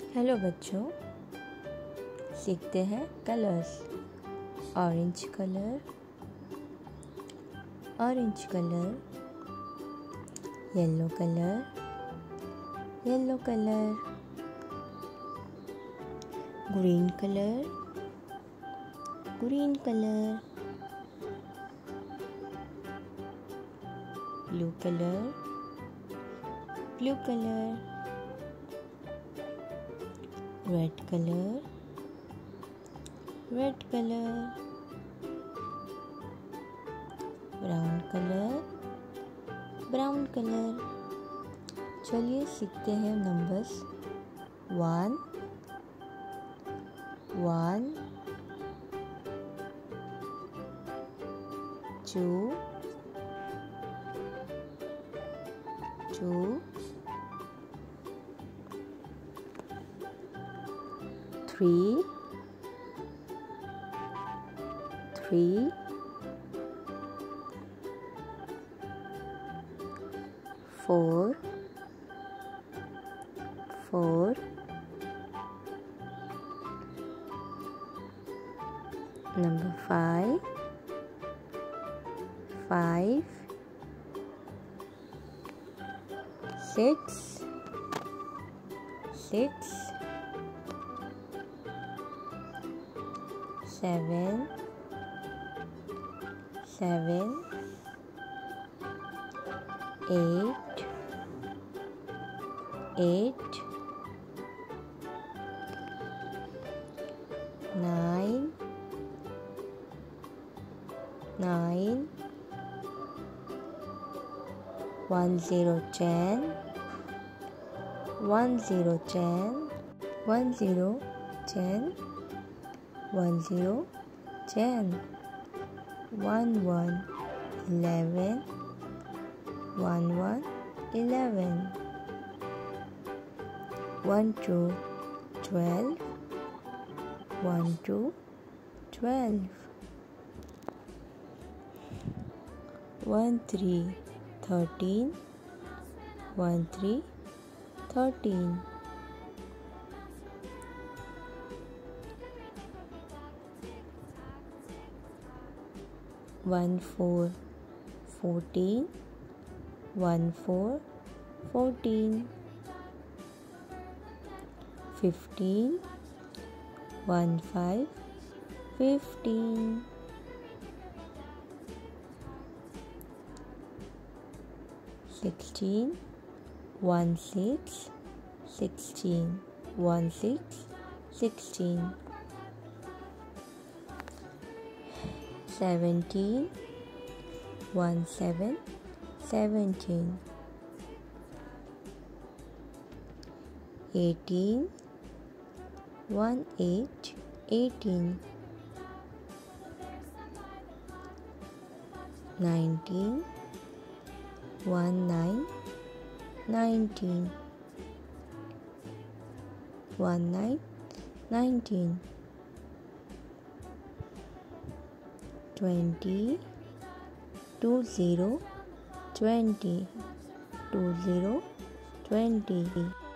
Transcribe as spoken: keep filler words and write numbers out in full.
Hello बच्चों, सीखते हैं colours. Orange colour, orange colour, yellow colour, yellow colour, green colour, green colour, blue colour, blue colour, red colour, red colour, brown colour, brown colour. चलिए सीखते हैं numbers. One, one, two, two, three, three, four, four, number five, five, six, six, seven, seven, eight, eight, nine, nine, one zero ten, one zero ten, one zero ten. One zero, ten, one one, eleven, one one, eleven, one two, twelve, one two, twelve, one three, thirteen, one three, thirteen. One four, fourteen, one four, fourteen, fifteen, one five, fifteen, sixteen, one six, sixteen, one six, sixteen. Seventeen, one seven, seventeen. Eighteen, one eight, eighteen. Nineteen, one nine, nineteen. One nine, nineteen. Twenty, two zero, twenty, two zero, twenty.